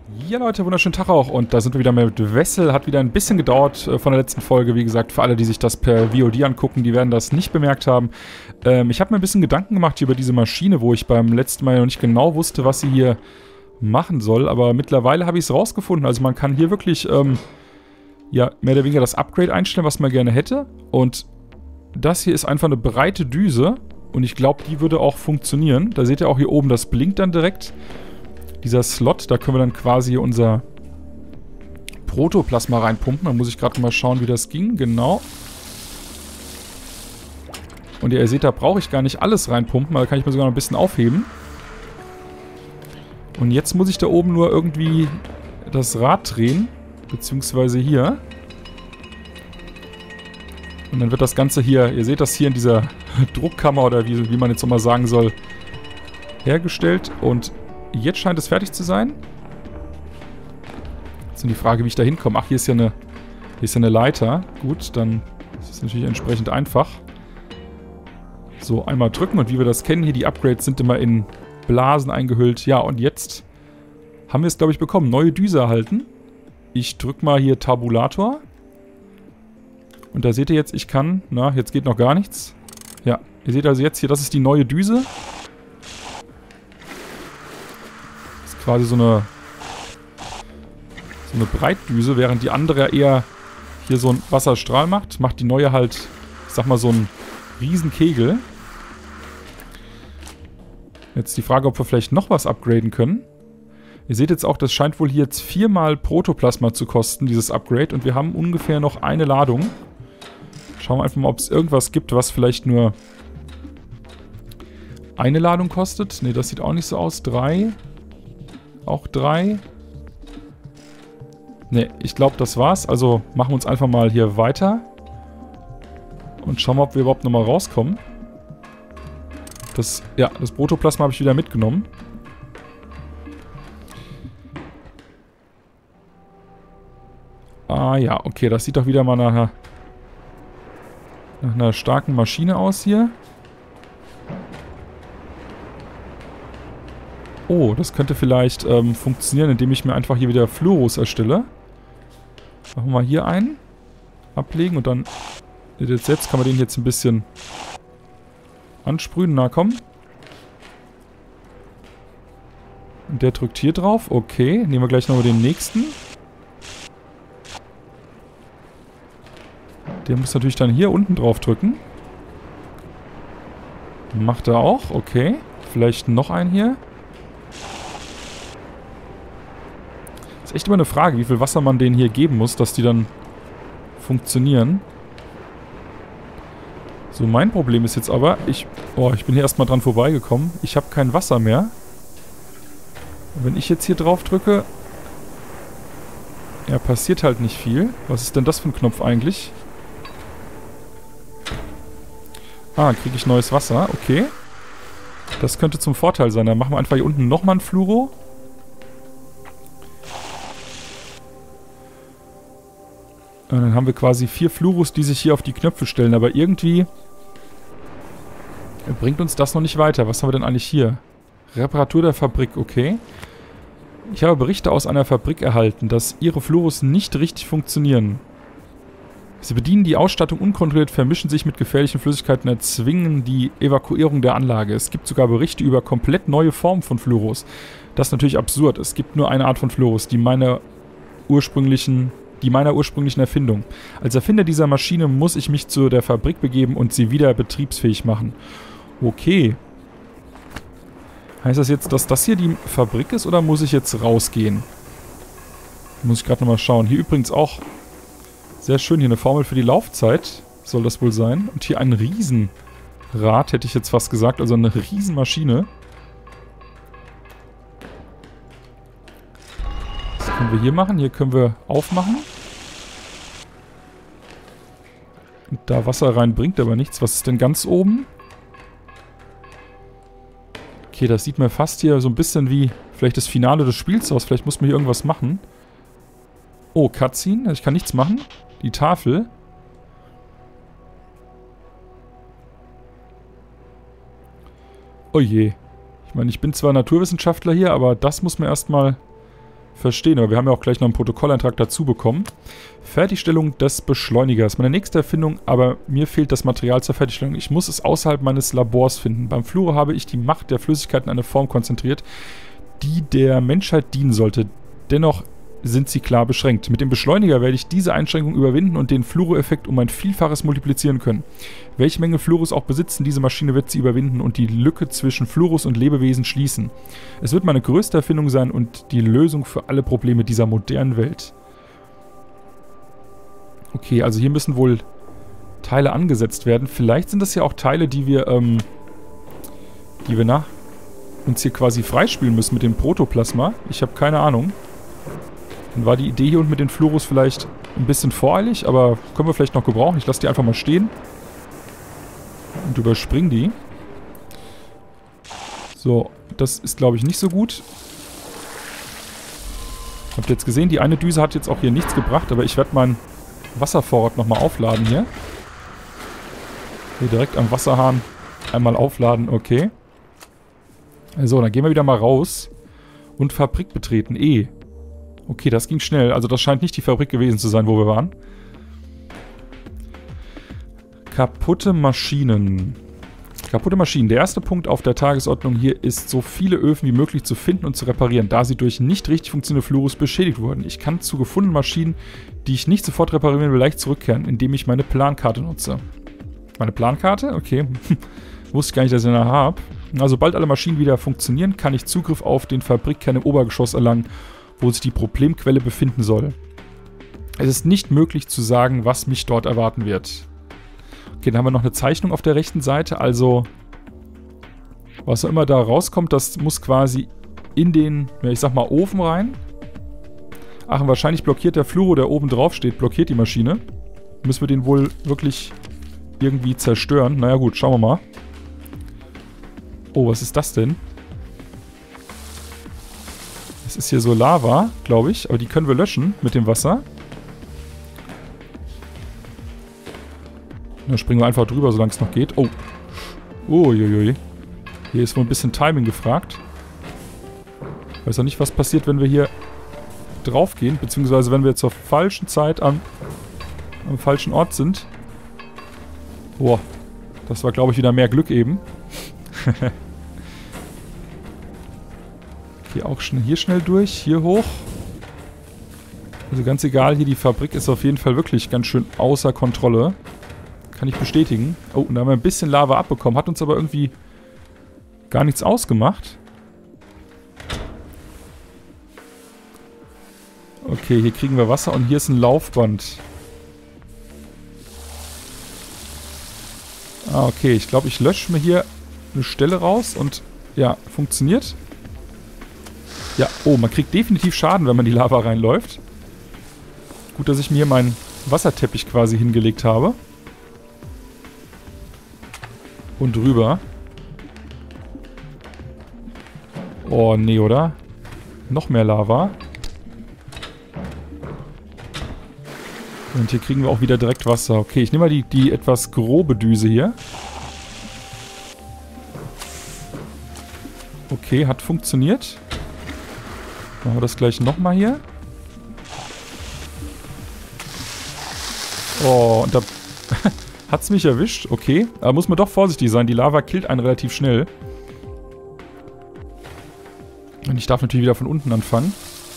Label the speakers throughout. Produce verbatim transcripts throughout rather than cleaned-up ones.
Speaker 1: Ja Leute, wunderschönen Tag auch und da sind wir wieder mit Wessel. Hat wieder ein bisschen gedauert äh, von der letzten Folge. Wie gesagt, für alle, die sich das per V O D angucken, die werden das nicht bemerkt haben. Ähm, ich habe mir ein bisschen Gedanken gemacht hier über diese Maschine, wo ich beim letzten Mal noch nicht genau wusste, was sie hier machen soll. Aber mittlerweile habe ich es rausgefunden. Also man kann hier wirklich ähm, ja, mehr oder weniger das Upgrade einstellen, was man gerne hätte. Und das hier ist einfach eine breite Düse und ich glaube, die würde auch funktionieren. Da seht ihr auch hier oben, das blinkt dann direkt. Dieser Slot, da können wir dann quasi unser Protoplasma reinpumpen. Da muss ich gerade mal schauen, wie das ging. Genau. Und ihr seht, da brauche ich gar nicht alles reinpumpen, da kann ich mir sogar noch ein bisschen aufheben. Und jetzt muss ich da oben nur irgendwie das Rad drehen, beziehungsweise hier. Und dann wird das Ganze hier, ihr seht das hier in dieser Druckkammer oder wie, wie man jetzt nochmal sagen soll, hergestellt. Und jetzt scheint es fertig zu sein. Jetzt ist die Frage, wie ich da hinkomme. Ach, hier ist ja eine, hier ist ja eine Leiter. Gut, dann ist es natürlich entsprechend einfach. So, einmal drücken und wie wir das kennen, hier die Upgrades sind immer in Blasen eingehüllt. Ja, und jetzt haben wir es, glaube ich, bekommen. Neue Düse erhalten. Ich drücke mal hier Tabulator. Und da seht ihr jetzt, ich kann, na, jetzt geht noch gar nichts. Ja, ihr seht also jetzt hier, das ist die neue Düse. Das ist quasi so eine, so eine Breitdüse, während die andere eher hier so einen Wasserstrahl macht. Macht die neue halt, ich sag mal, so einen Riesenkegel. Jetzt die Frage, ob wir vielleicht noch was upgraden können. Ihr seht jetzt auch, das scheint wohl hier jetzt viermal Protoplasma zu kosten, dieses Upgrade. Und wir haben ungefähr noch eine Ladung. Schauen wir einfach mal, ob es irgendwas gibt, was vielleicht nur eine Ladung kostet. Ne, das sieht auch nicht so aus. Drei. Auch drei. Ne, ich glaube, das war's. Also machen wir uns einfach mal hier weiter. Und schauen wir, ob wir überhaupt nochmal rauskommen. Das, ja, das Protoplasma habe ich wieder mitgenommen. Ah ja, okay, das sieht doch wieder mal nach einer, nach einer starken Maschine aus hier. Oh, das könnte vielleicht ähm, funktionieren, indem ich mir einfach hier wieder Fluoros erstelle. Machen wir mal hier ein. Ablegen und dann... Jetzt, jetzt kann man den jetzt ein bisschen ansprühen. Na komm. Und der drückt hier drauf. Okay, nehmen wir gleich nochmal den nächsten. Der muss natürlich dann hier unten drauf drücken. Macht er auch. Okay. Vielleicht noch einen hier. Ist echt immer eine Frage, wie viel Wasser man denen hier geben muss, dass die dann funktionieren. So, mein Problem ist jetzt aber, ich, oh, ich bin hier erstmal dran vorbeigekommen. Ich habe kein Wasser mehr. Und wenn ich jetzt hier drauf drücke, ja, passiert halt nicht viel. Was ist denn das für ein Knopf eigentlich? Ah, kriege ich neues Wasser. Okay. Das könnte zum Vorteil sein. Dann machen wir einfach hier unten nochmal ein Fluoro. Und dann haben wir quasi vier Fluoros, die sich hier auf die Knöpfe stellen. Aber irgendwie bringt uns das noch nicht weiter. Was haben wir denn eigentlich hier? Reparatur der Fabrik, okay. Ich habe Berichte aus einer Fabrik erhalten, dass ihre Fluoros nicht richtig funktionieren. Sie bedienen die Ausstattung unkontrolliert, vermischen sich mit gefährlichen Flüssigkeiten und erzwingen die Evakuierung der Anlage. Es gibt sogar Berichte über komplett neue Formen von Fluoros. Das ist natürlich absurd. Es gibt nur eine Art von Fluoros, die meiner ursprünglichen... die meiner ursprünglichen Erfindung. Als Erfinder dieser Maschine muss ich mich zu der Fabrik begeben und sie wieder betriebsfähig machen. Okay. Heißt das jetzt, dass das hier die Fabrik ist oder muss ich jetzt rausgehen? Muss ich gerade nochmal schauen. Hier übrigens auch sehr schön, hier eine Formel für die Laufzeit soll das wohl sein. Und hier ein Riesenrad, hätte ich jetzt fast gesagt, also eine Riesenmaschine. Was können wir hier machen? Hier können wir aufmachen. Und da Wasser rein bringt aber nichts. Was ist denn ganz oben? Okay, das sieht mir fast hier so ein bisschen wie vielleicht das Finale des Spiels aus. Vielleicht muss man hier irgendwas machen. Oh, Cutscene. Ich kann nichts machen. Die Tafel. Oh je. Ich meine, ich bin zwar Naturwissenschaftler hier, aber das muss man erstmal verstehen, aber wir haben ja auch gleich noch einen Protokolleintrag dazu bekommen. Fertigstellung des Beschleunigers. Meine nächste Erfindung, aber mir fehlt das Material zur Fertigstellung. Ich muss es außerhalb meines Labors finden. Beim Fluor habe ich die Macht der Flüssigkeiten in eine Form konzentriert, die der Menschheit dienen sollte. Dennoch sind sie klar beschränkt. Mit dem Beschleuniger werde ich diese Einschränkung überwinden und den Fluoro-Effekt um ein Vielfaches multiplizieren können. Welche Menge Fluorus auch besitzen, diese Maschine wird sie überwinden und die Lücke zwischen Fluorus und Lebewesen schließen. Es wird meine größte Erfindung sein und die Lösung für alle Probleme dieser modernen Welt. Okay, also hier müssen wohl Teile angesetzt werden. Vielleicht sind das ja auch Teile, die wir, ähm, die wir, na, uns hier quasi freispielen müssen mit dem Protoplasma. Ich habe keine Ahnung. Dann war die Idee hier unten mit den Fluorus vielleicht ein bisschen voreilig, aber können wir vielleicht noch gebrauchen. Ich lasse die einfach mal stehen. Und überspringe die. So, das ist, glaube ich, nicht so gut. Habt ihr jetzt gesehen, die eine Düse hat jetzt auch hier nichts gebracht, aber ich werde meinen Wasservorrat nochmal aufladen hier. Hier direkt am Wasserhahn einmal aufladen, okay. So, dann gehen wir wieder mal raus und Fabrik betreten, E. Okay, das ging schnell. Also das scheint nicht die Fabrik gewesen zu sein, wo wir waren. Kaputte Maschinen. Kaputte Maschinen. Der erste Punkt auf der Tagesordnung hier ist, so viele Öfen wie möglich zu finden und zu reparieren, da sie durch nicht richtig funktionierende Fluorus beschädigt wurden. Ich kann zu gefundenen Maschinen, die ich nicht sofort reparieren will, leicht zurückkehren, indem ich meine Plankarte nutze. Meine Plankarte? Okay. Wusste gar nicht, dass ich eine habe. Also, sobald alle Maschinen wieder funktionieren, kann ich Zugriff auf den Fabrikkern im Obergeschoss erlangen, wo sich die Problemquelle befinden soll. Es ist nicht möglich zu sagen, was mich dort erwarten wird. Okay, dann haben wir noch eine Zeichnung auf der rechten Seite. Also, was auch immer da rauskommt, das muss quasi in den, ja, ich sag mal, Ofen rein. Ach, und wahrscheinlich blockiert der Fluoro, der oben drauf steht, blockiert die Maschine. Müssen wir den wohl wirklich irgendwie zerstören. Naja gut, schauen wir mal. Oh, was ist das denn? Das ist hier so Lava, glaube ich. Aber die können wir löschen mit dem Wasser. Dann springen wir einfach drüber, solange es noch geht. Oh. Uiuiui. Hier ist wohl ein bisschen Timing gefragt. Ich weiß auch nicht, was passiert, wenn wir hier drauf gehen. Beziehungsweise wenn wir zur falschen Zeit am, am falschen Ort sind. Boah. Das war, glaube ich, wieder mehr Glück eben. Hier auch schnell, hier schnell durch, hier hoch. Also ganz egal, hier die Fabrik ist auf jeden Fall wirklich ganz schön außer Kontrolle. Kann ich bestätigen. Oh, und da haben wir ein bisschen Lava abbekommen. Hat uns aber irgendwie gar nichts ausgemacht. Okay, hier kriegen wir Wasser und hier ist ein Laufband. Ah, okay. Ich glaube, ich lösche mir hier eine Stelle raus und ja, funktioniert. Ja, oh, man kriegt definitiv Schaden, wenn man die Lava reinläuft. Gut, dass ich mir meinen Wasserteppich quasi hingelegt habe. Und rüber. Oh, nee, oder? Noch mehr Lava. Und hier kriegen wir auch wieder direkt Wasser. Okay, ich nehme mal die, die etwas grobe Düse hier. Okay, hat funktioniert. Machen wir das gleich nochmal hier. Oh, und da hat es mich erwischt. Okay, aber muss man doch vorsichtig sein. Die Lava killt einen relativ schnell. Und ich darf natürlich wieder von unten anfangen.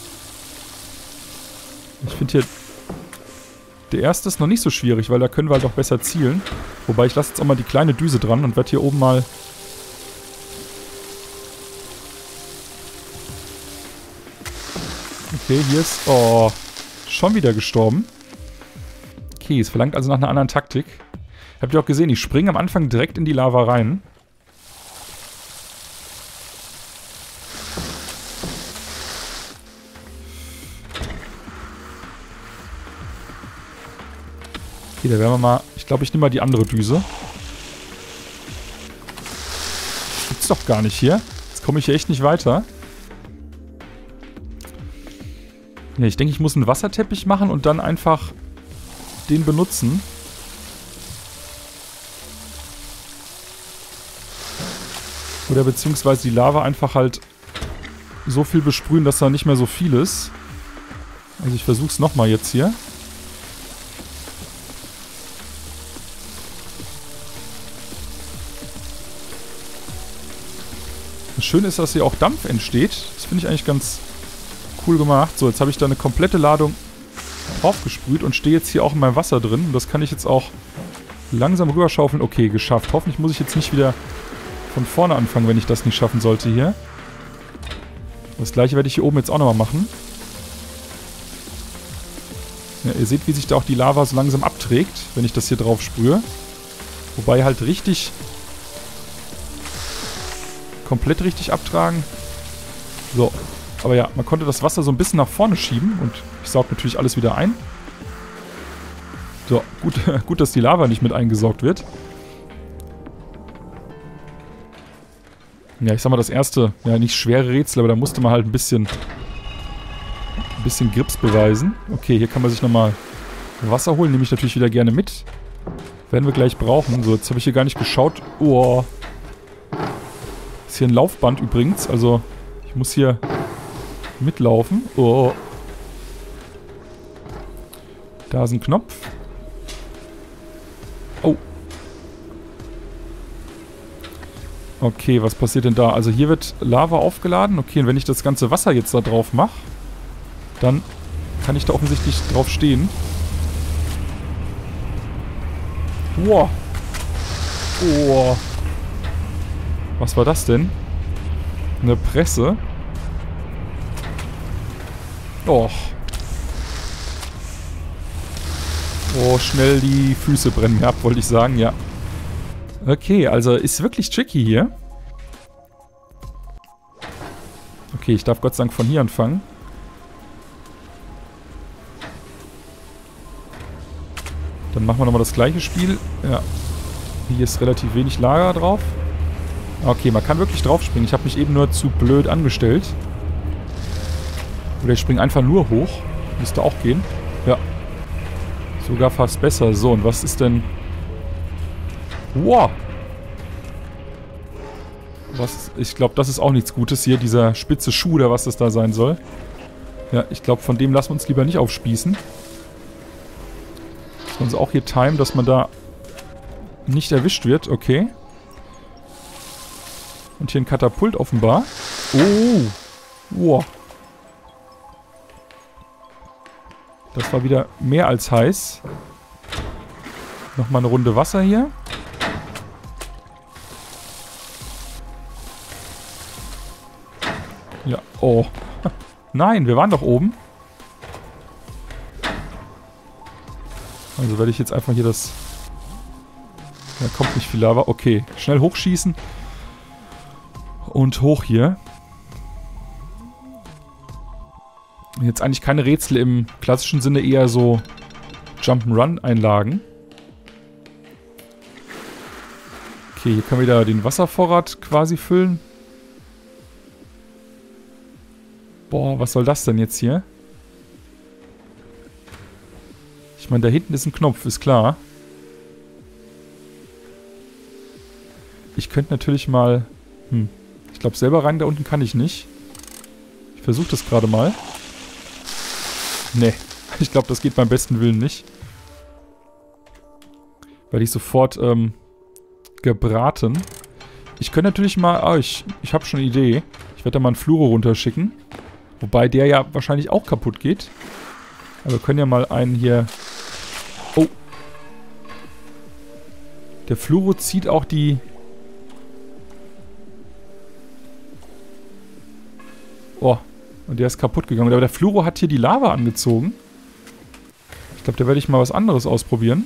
Speaker 1: Ich finde hier... Der erste ist noch nicht so schwierig, weil da können wir halt auch besser zielen. Wobei ich lasse jetzt auch mal die kleine Düse dran und werde hier oben mal... Okay, hier ist... Oh, schon wieder gestorben. Okay, es verlangt also nach einer anderen Taktik. Habt ihr auch gesehen, ich springe am Anfang direkt in die Lava rein. Okay, da werden wir mal... Ich glaube, ich nehme mal die andere Düse. Gibt's doch gar nicht hier. Jetzt komme ich hier echt nicht weiter. Ja, ich denke, ich muss einen Wasserteppich machen und dann einfach den benutzen. Oder beziehungsweise die Lava einfach halt so viel besprühen, dass da nicht mehr so viel ist. Also ich versuche es nochmal jetzt hier. Das Schöne ist, dass hier auch Dampf entsteht. Das finde ich eigentlich ganz cool gemacht. So, jetzt habe ich da eine komplette Ladung draufgesprüht und stehe jetzt hier auch in meinem Wasser drin. Und das kann ich jetzt auch langsam rüberschaufeln. Okay, geschafft. Hoffentlich muss ich jetzt nicht wieder von vorne anfangen, wenn ich das nicht schaffen sollte hier. Das gleiche werde ich hier oben jetzt auch nochmal machen. Ja, ihr seht, wie sich da auch die Lava so langsam abträgt, wenn ich das hier drauf sprühe. Wobei halt richtig... komplett richtig abtragen. So. Aber ja, man konnte das Wasser so ein bisschen nach vorne schieben und ich saug natürlich alles wieder ein. So, gut, gut, dass die Lava nicht mit eingesaugt wird. Ja, ich sag mal, das erste, ja, nicht schwere Rätsel, aber da musste man halt ein bisschen, ein bisschen Grips beweisen. Okay, hier kann man sich nochmal Wasser holen, nehme ich natürlich wieder gerne mit. Werden wir gleich brauchen. So, jetzt habe ich hier gar nicht geschaut. Oh. Ist hier ein Laufband übrigens, also ich muss hier mitlaufen. Oh. Da ist ein Knopf. Oh. Okay, was passiert denn da? Also hier wird Lava aufgeladen. Okay, und wenn ich das ganze Wasser jetzt da drauf mache, dann kann ich da offensichtlich drauf stehen. Wow. Oh. Was war das denn? Eine Presse. Och. Oh, schnell die Füße brennen ab, wollte ich sagen, ja. Okay, also ist wirklich tricky hier. Okay, ich darf Gott sei Dank von hier anfangen. Dann machen wir nochmal das gleiche Spiel. Ja. Hier ist relativ wenig Lager drauf. Okay, man kann wirklich drauf springen. Ich habe mich eben nur zu blöd angestellt. Oder ich springe einfach nur hoch. Müsste auch gehen. Ja. Sogar fast besser. So, und was ist denn... Wow! Was? Ich glaube, das ist auch nichts Gutes hier. Dieser spitze Schuh oder was das da sein soll. Ja, ich glaube, von dem lassen wir uns lieber nicht aufspießen. Das uns auch hier timen, dass man da nicht erwischt wird. Okay. Und hier ein Katapult offenbar. Oh! Wow. Das war wieder mehr als heiß. Nochmal eine Runde Wasser hier. Ja, oh. Nein, wir waren doch oben. Also werde ich jetzt einfach hier das... Da kommt nicht viel Lava. Okay, schnell hochschießen. Und hoch hier. Jetzt eigentlich keine Rätsel im klassischen Sinne, eher so Jump'n'Run-Einlagen. Okay, hier können wir wieder den Wasservorrat quasi füllen. Boah, was soll das denn jetzt hier? Ich meine, da hinten ist ein Knopf, ist klar. Ich könnte natürlich mal... Hm, ich glaube, selber rein da unten kann ich nicht. Ich versuche das gerade mal. Nee, ich glaube, das geht beim besten Willen nicht. Weil ich sofort ähm, gebraten. Ich könnte natürlich mal... Ah, ich, ich habe schon eine Idee. Ich werde da mal einen Fluro runterschicken. Wobei der ja wahrscheinlich auch kaputt geht. Aber wir können ja mal einen hier... Oh. Der Fluro zieht auch die... Oh, und der ist kaputt gegangen. Aber der Fluro hat hier die Lava angezogen. Ich glaube, da werde ich mal was anderes ausprobieren.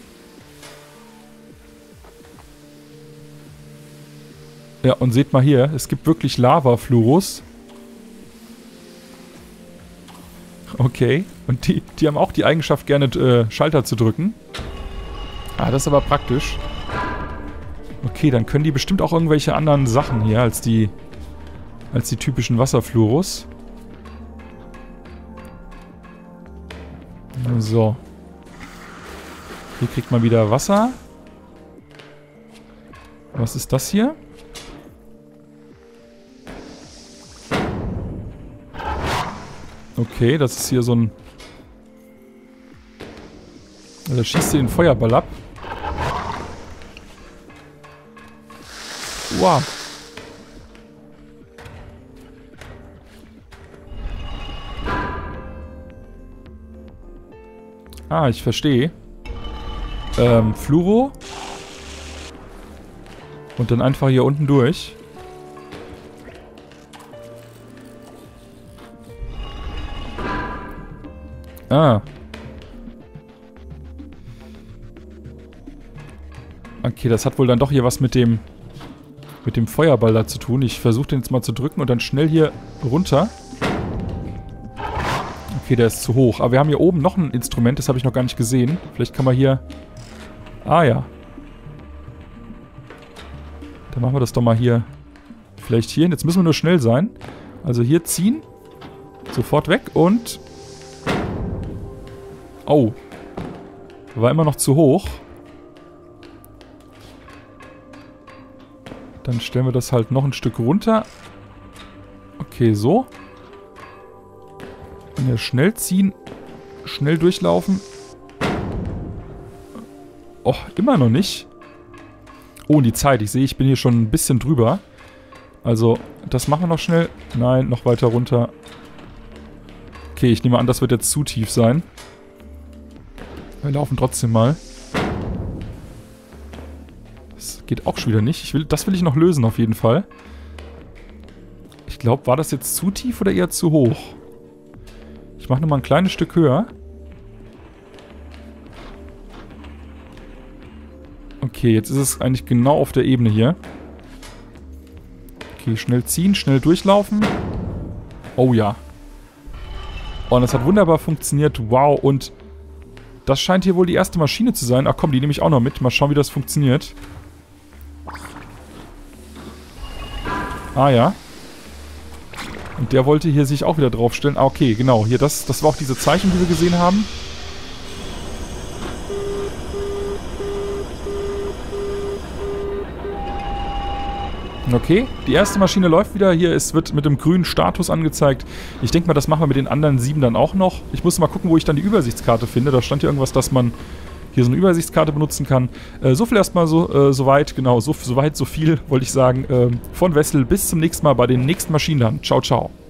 Speaker 1: Ja, und seht mal hier, es gibt wirklich Lava-Fluros. Okay, und die, die haben auch die Eigenschaft, gerne äh, Schalter zu drücken. Ah, das ist aber praktisch. Okay, dann können die bestimmt auch irgendwelche anderen Sachen hier als die, als die typischen Wasserfluros. So. Hier kriegt man wieder Wasser. Was ist das hier? Okay, das ist hier so ein... Da schießt sie den Feuerball ab. Wow. Ah, ich verstehe. Ähm, Fluoro. Und dann einfach hier unten durch. Ah. Okay, das hat wohl dann doch hier was mit dem mit dem Feuerball da zu tun. Ich versuche den jetzt mal zu drücken und dann schnell hier runter. Okay, der ist zu hoch. Aber wir haben hier oben noch ein Instrument, das habe ich noch gar nicht gesehen. Vielleicht kann man hier... Ah ja. Dann machen wir das doch mal hier. Vielleicht hier hin. Jetzt müssen wir nur schnell sein. Also hier ziehen. Sofort weg und... Oh. War immer noch zu hoch. Dann stellen wir das halt noch ein Stück runter. Okay, so. Und hier schnell ziehen. Schnell durchlaufen. Oh, immer noch nicht. Oh, und die Zeit. Ich sehe, ich bin hier schon ein bisschen drüber. Also, das machen wir noch schnell. Nein, noch weiter runter. Okay, ich nehme an, das wird jetzt zu tief sein. Wir laufen trotzdem mal. Das geht auch schon wieder nicht. Ich will, das will ich noch lösen auf jeden Fall. Ich glaube, war das jetzt zu tief oder eher zu hoch? Ich mache nochmal ein kleines Stück höher. Okay, jetzt ist es eigentlich genau auf der Ebene hier. Okay, schnell ziehen, schnell durchlaufen. Oh ja. Oh, und das hat wunderbar funktioniert. Wow, und das scheint hier wohl die erste Maschine zu sein. Ach komm, die nehme ich auch noch mit. Mal schauen, wie das funktioniert. Ah ja. Und der wollte hier sich auch wieder draufstellen. Ah, okay, genau. Hier, das, das war auch diese Zeichnung, die wir gesehen haben. Okay, die erste Maschine läuft wieder. Hier, es wird mit dem grünen Status angezeigt. Ich denke mal, das machen wir mit den anderen sieben dann auch noch. Ich muss mal gucken, wo ich dann die Übersichtskarte finde. Da stand hier irgendwas, dass man hier so eine Übersichtskarte benutzen kann. Äh, so viel erstmal so, äh, soweit, genau, so, so weit, so viel, wollte ich sagen. Äh, von Wessel, bis zum nächsten Mal bei den nächsten Maschinen dann. Ciao, ciao.